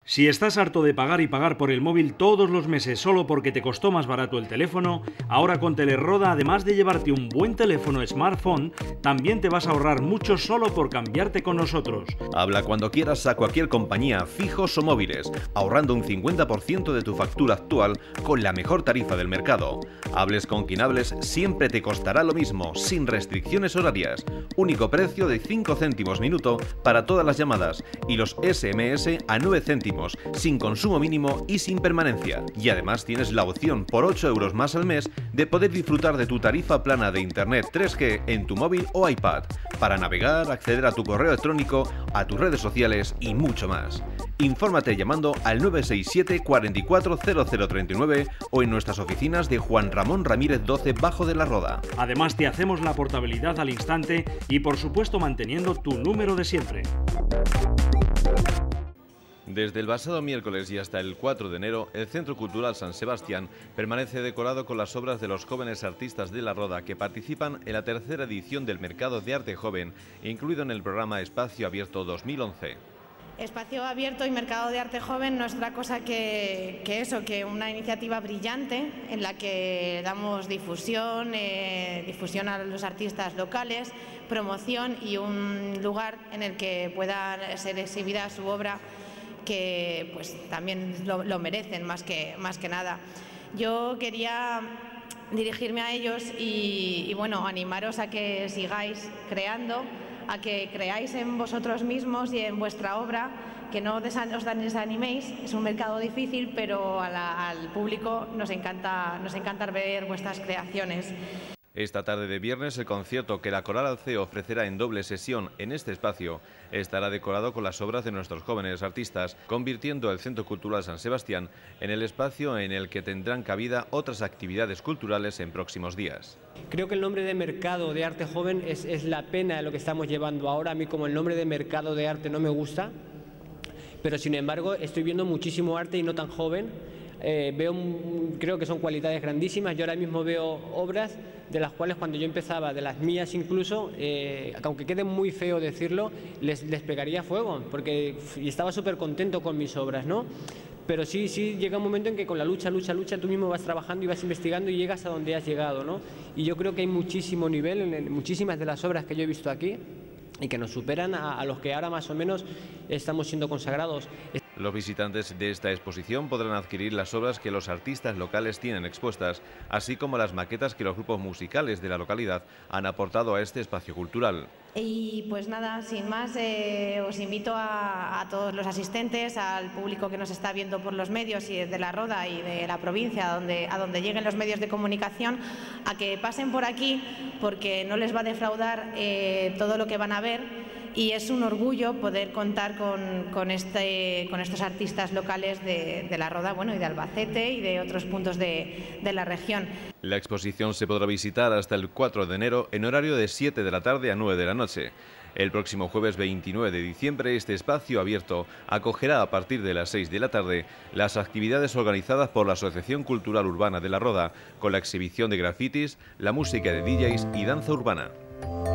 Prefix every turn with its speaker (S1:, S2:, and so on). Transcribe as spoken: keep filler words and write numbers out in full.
S1: Si estás harto de pagar y pagar por el móvil todos los meses solo porque te costó más barato el teléfono, ahora con Teleroda, además de llevarte un buen teléfono smartphone, también te vas a ahorrar mucho solo por cambiarte con nosotros.
S2: Habla cuando quieras a cualquier compañía, fijos o móviles, ahorrando un cincuenta por ciento de tu factura actual con la mejor tarifa del mercado. Hables con quien hables, siempre te costará lo mismo, sin restricciones horarias. Único precio de cinco céntimos minuto para todas las llamadas y los ese eme ese a nueve céntimos. Sin consumo mínimo y sin permanencia. Y además tienes la opción por ocho euros más al mes de poder disfrutar de tu tarifa plana de internet tres G en tu móvil o iPad, para navegar, acceder a tu correo electrónico, a tus redes sociales y mucho más. Infórmate llamando al nueve seis siete, cuatro cuatro cero cero tres nueve o en nuestras oficinas de Juan Ramón Ramírez doce Bajo de la Roda.
S1: Además te hacemos la portabilidad al instante y por supuesto manteniendo tu número de siempre.
S2: Desde el pasado miércoles y hasta el cuatro de enero, el Centro Cultural San Sebastián permanece decorado con las obras de los jóvenes artistas de La Roda que participan en la tercera edición del Mercado de Arte Joven, incluido en el programa Espacio Abierto dos mil once.
S3: Espacio Abierto y Mercado de Arte Joven no es otra cosa que, que eso, que una iniciativa brillante en la que damos difusión, eh, difusión a los artistas locales, promoción y un lugar en el que pueda ser exhibida su obra, que pues también lo, lo merecen más que, más que nada. Yo quería dirigirme a ellos y, y bueno, animaros a que sigáis creando, a que creáis en vosotros mismos y en vuestra obra, que no os desaniméis. Es un mercado difícil, pero a la, al público nos encanta, nos encanta ver vuestras creaciones.
S2: Esta tarde de viernes, el concierto que la Coral Alceo ofrecerá en doble sesión en este espacio estará decorado con las obras de nuestros jóvenes artistas, convirtiendo el Centro Cultural San Sebastián en el espacio en el que tendrán cabida otras actividades culturales en próximos días.
S4: Creo que el nombre de Mercado de Arte Joven es, es la pena de lo que estamos llevando ahora. A mí, como el nombre de Mercado de Arte no me gusta, pero sin embargo estoy viendo muchísimo arte y no tan joven. Eh, veo, creo que son cualidades grandísimas. Yo ahora mismo veo obras de las cuales cuando yo empezaba, de las mías incluso, eh, aunque quede muy feo decirlo, les, les pegaría fuego, porque y estaba súper contento con mis obras, ¿no? Pero sí, sí llega un momento en que con la lucha, lucha, lucha, tú mismo vas trabajando y vas investigando y llegas a donde has llegado, ¿no? Y yo creo que hay muchísimo nivel en, en muchísimas de las obras que yo he visto aquí y que nos superan a, a los que ahora más o menos estamos siendo consagrados.
S2: Los visitantes de esta exposición podrán adquirir las obras que los artistas locales tienen expuestas, así como las maquetas que los grupos musicales de la localidad han aportado a este espacio cultural.
S3: Y pues nada, sin más, eh, os invito a, a todos los asistentes, al público que nos está viendo por los medios y de La Roda y de la provincia, a donde, a donde lleguen los medios de comunicación, a que pasen por aquí, porque no les va a defraudar eh, todo lo que van a ver. Y es un orgullo poder contar con, con, este, con estos artistas locales de, de La Roda, bueno, y de Albacete y de otros puntos de, de la región.
S2: La exposición se podrá visitar hasta el cuatro de enero en horario de siete de la tarde a nueve de la noche. El próximo jueves veintinueve de diciembre este espacio abierto acogerá a partir de las seis de la tarde las actividades organizadas por la Asociación Cultural Urbana de La Roda, con la exhibición de grafitis, la música de D Js y danza urbana.